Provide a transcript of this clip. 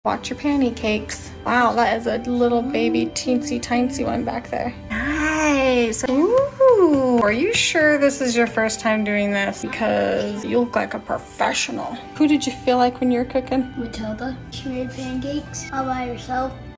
Watch your pancakes. Wow, that is a little baby teensy one back there. Nice. Ooh, are you sure this is your first time doing this? Because you look like a professional. Who did you feel like when you were cooking? Matilda. She made pancakes all by herself.